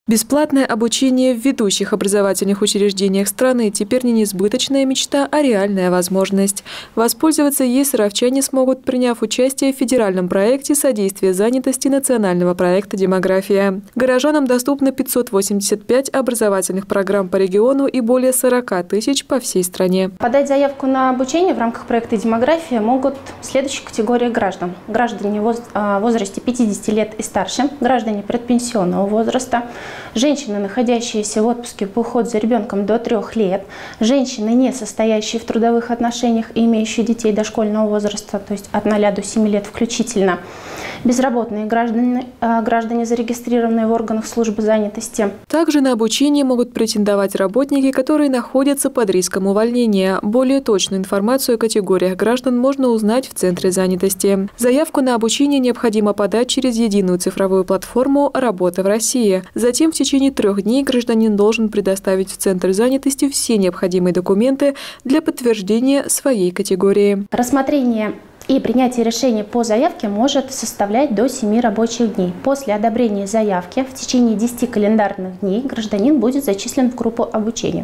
Бесплатное обучение в ведущих образовательных учреждениях страны теперь не несбыточная мечта, а реальная возможность. Воспользоваться ей саровчане смогут, приняв участие в федеральном проекте содействия занятости национального проекта «Демография». Горожанам доступно 585 образовательных программ по региону и более 40 тысяч по всей стране. Подать заявку на обучение в рамках проекта «Демография» могут следующие категории граждан. Граждане в возрасте 50 лет и старше, граждане предпенсионного возраста, женщины, находящиеся в отпуске по уходу за ребенком до 3 лет, женщины, не состоящие в трудовых отношениях и имеющие детей дошкольного возраста, то есть от 0 до 7 лет включительно, безработные граждане, зарегистрированные в органах службы занятости. Также на обучение могут претендовать работники, которые находятся под риском увольнения. Более точную информацию о категориях граждан можно узнать в Центре занятости. Заявку на обучение необходимо подать через единую цифровую платформу «Работа в России». Затем в течение 3 дней гражданин должен предоставить в Центр занятости все необходимые документы для подтверждения своей категории. Рассмотрение и принятие решения по заявке может составлять до 7 рабочих дней. После одобрения заявки в течение 10 календарных дней гражданин будет зачислен в группу обучения.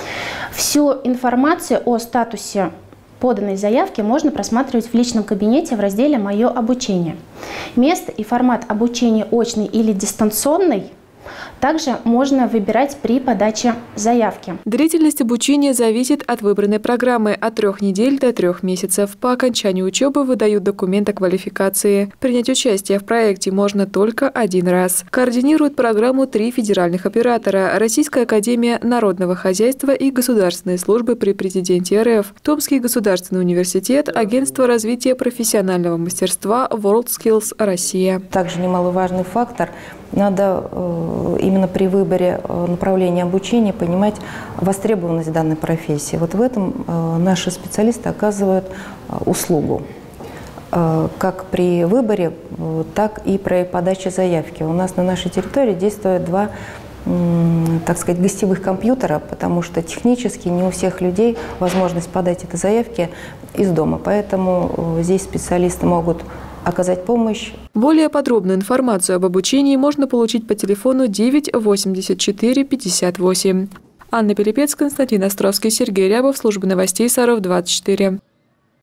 Всю информацию о статусе поданной заявки можно просматривать в личном кабинете в разделе «Мое обучение». Место и формат обучения очный или дистанционный также можно выбирать при подаче заявки. Длительность обучения зависит от выбранной программы от 3 недель до 3 месяцев. По окончании учебы выдают документ о квалификации. Принять участие в проекте можно только 1 раз. Координируют программу 3 федеральных оператора: Российская академия народного хозяйства и государственные службы при президенте РФ, Томский государственный университет, Агентство развития профессионального мастерства WorldSkills Россия. Также немаловажный фактор. Надо именно при выборе направления обучения понимать востребованность данной профессии. Вот в этом наши специалисты оказывают услугу. Как при выборе, так и при подаче заявки. У нас на нашей территории действует 2, так сказать, гостевых компьютера, потому что технически не у всех людей возможность подать эти заявки из дома. Поэтому здесь специалисты могут оказать помощь. Более подробную информацию об обучении можно получить по телефону 9 84 58. Анна Пилипец, Константин Островский, Сергей Рябов, служба новостей Саров 24.